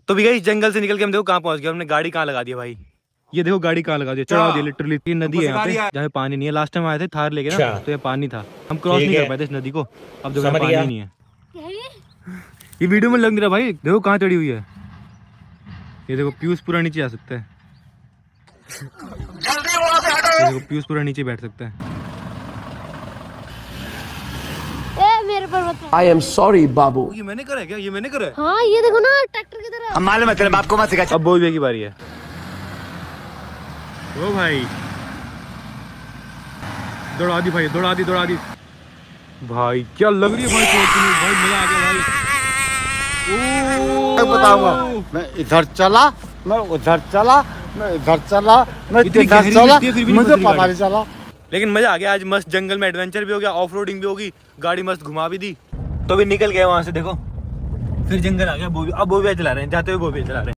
तो भी इस जंगल से निकल के हम देखो कहाँ पहुंच गए, हमने गाड़ी कहाँ लगा दिया भाई। ये देखो गाड़ी कहाँ लगा दिया, चढ़ा दिया लिटरली। ये नदी है यहाँ पे जहाँ पानी नहीं है। लास्ट टाइम आए थे थार लेके ना, तो ये पानी था, हम क्रॉस नहीं कर पाए थे इस नदी को। अब देखो पानी नहीं है। ये वीडियो में लग नहीं रहा भाई, देखो कहाँ चढ़ी हुई है। ये देखो पीयूष पूरा नीचे आ सकता है, देखो पीयूष पूरा नीचे बैठ सकता है। मेरे पर मत। I am sorry बाबू। ये मैंने करा है क्या? ये मैंने करा है। हाँ ये देखो ना ट्रैक्टर की तरह। हम मालूम है तेरे बाप को मत सिखा। अब बोई की बारी है। ओ भाई दौड़ा दी भाई, दौड़ा दी भाई। क्या लग रही है भाई, भाई मजा आ गया भाई। बताऊंगा मैं इधर चला, मैं उधर चला, मैं इधर चला, मैं इधर चला, मुझे पता नहीं चला। लेकिन मजा आ गया आज। मस्त जंगल में एडवेंचर भी हो गया, ऑफ रोडिंग भी होगी, गाड़ी मस्त घुमा भी दी। तो भी निकल गए वहां से, देखो फिर जंगल आ गया। अब वो भी चला रहे हैं, जाते हुए वो भी चला रहे हैं।